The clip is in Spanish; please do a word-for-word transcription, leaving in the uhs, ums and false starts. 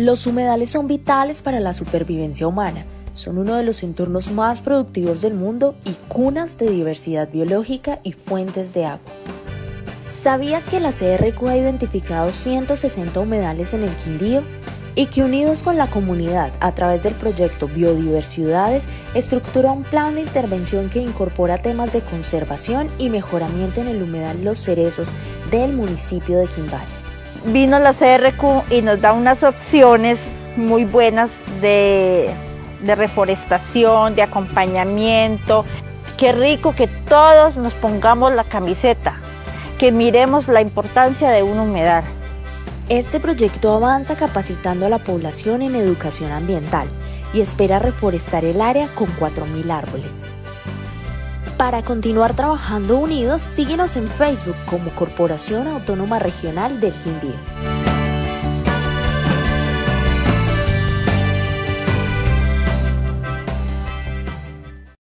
Los humedales son vitales para la supervivencia humana. Son uno de los entornos más productivos del mundo y cunas de diversidad biológica y fuentes de agua. ¿Sabías que la C R Q ha identificado ciento sesenta humedales en el Quindío? Y que unidos con la comunidad a través del proyecto Biodiversidades estructura un plan de intervención que incorpora temas de conservación y mejoramiento en el humedal Los Cerezos del municipio de Quimbaya. Vino la C R Q y nos da unas opciones muy buenas de, de reforestación, de acompañamiento. Qué rico que todos nos pongamos la camiseta, que miremos la importancia de un humedal. Este proyecto avanza capacitando a la población en educación ambiental y espera reforestar el área con cuatro mil árboles. Para continuar trabajando unidos, síguenos en Facebook como Corporación Autónoma Regional del Quindío.